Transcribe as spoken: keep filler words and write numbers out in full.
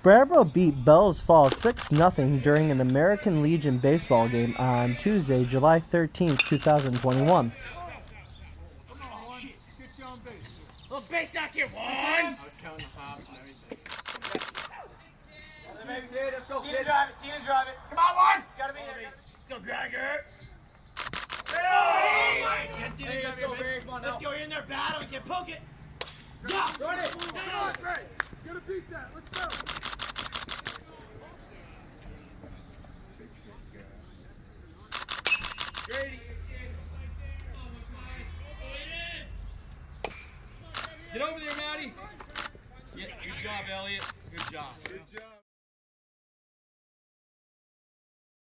Brattleboro beat Bellows Falls six nothing during an American Legion baseball game on Tuesday, July thirteenth, two thousand twenty-one. Little base knock here, one! I was counting the hops and everything. Let's go, kid. Drive it, see you drive it. Come on, one! Gotta be there. Let's go, Gregor. Hey! Hey, let's go, Barry. Come on, let's go. You're in there, battle. You can poke it. Yeah! Run it! Come on, Greg. Gotta beat that. Let's go. Grady. Get over there, Maddie. Yeah, good job, Elliot. Good job. Good job.